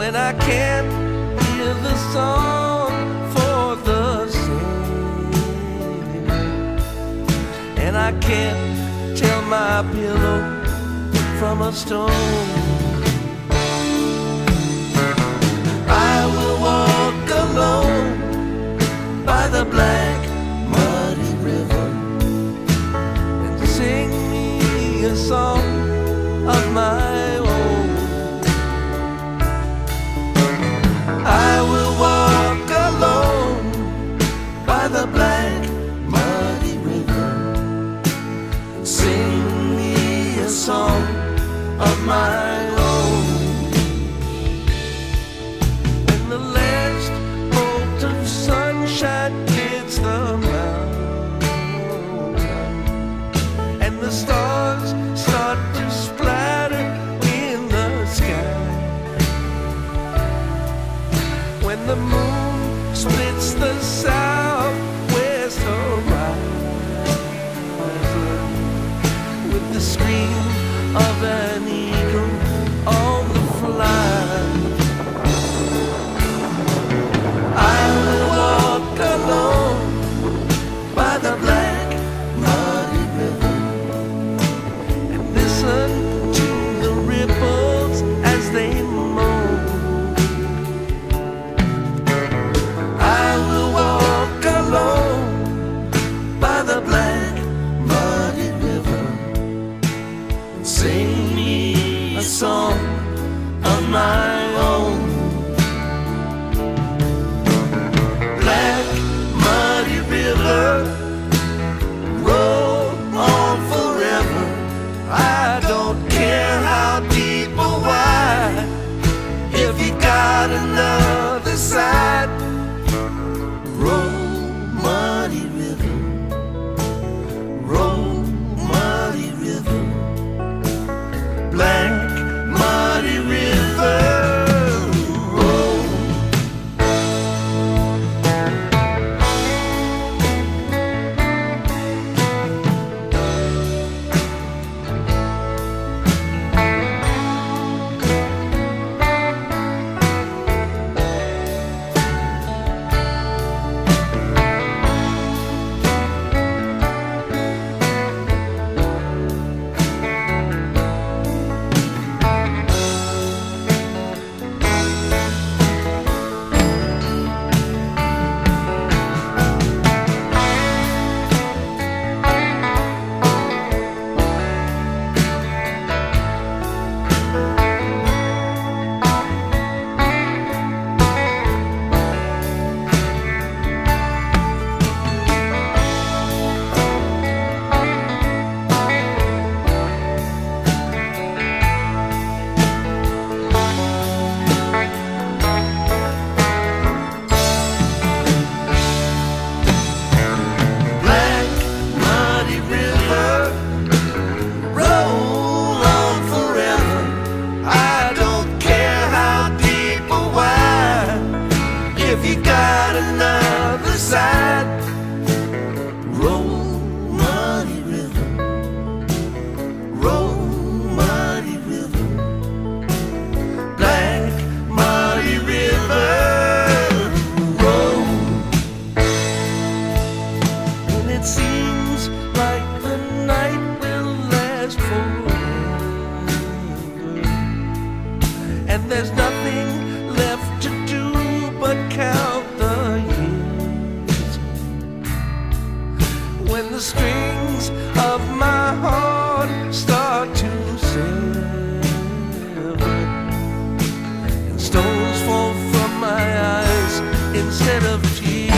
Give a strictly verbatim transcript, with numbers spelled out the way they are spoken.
when I can't hear the song for the singing, and I can't tell my pillow from a stone. I will walk alone by the black muddy river and sing me a song of my own. I will walk alone by the black muddy river and sing me a song of my own. When the last bolt of sunshine hits the mountain and the stars start to splatter in the sky, when the moon splits the southwest horizon with the scream of an eagle on the fly, I will walk alone by the black muddy river and listen to the ripples as they moan. I will walk alone by the black muddy river and sing me a song of my own. Black muddy river, roll on forever. I don't care how deep or wide, if you got another side. Roll, muddy river, roll, muddy river, black muddy river, roll. If you got another side, roll, muddy river, roll, muddy river, black muddy river, roll. And it seems like the night will last forever, and there's nothing left to do but count the years. When the strings of my heart start to sever and stones fall from my eyes instead of tears,